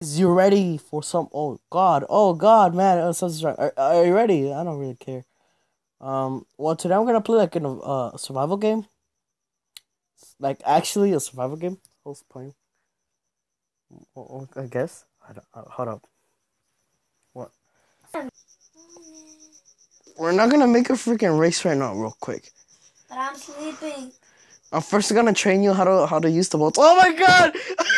Is you ready for some? Oh God, man, something's wrong. Are you ready? I don't really care. Well, today I'm gonna play like in a survival game. Like actually a survival game. Who's playing? I guess. Hold up. What? We're not gonna make a freaking race right now, real quick. But I'm sleeping. I'm first gonna train you how to use the boats. Oh my God!